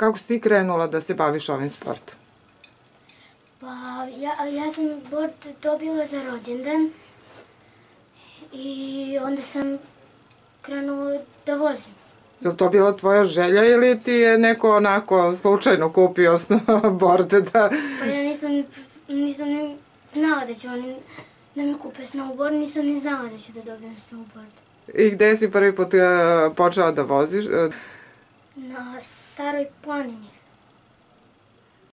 Kako si ti krenula da se baviš ovim sportom? Pa, ja sam bord dobila za rođendan i onda sam krenula da vozim. Je li to bila tvoja želja ili ti je neko onako slučajno kupio bord da... Pa ja nisam ni znala da će oni da mi kupe snowboard, nisam ni znala da ću da dobijem snowboard. I gde si prvi put počela da voziš? Na Staroj planini.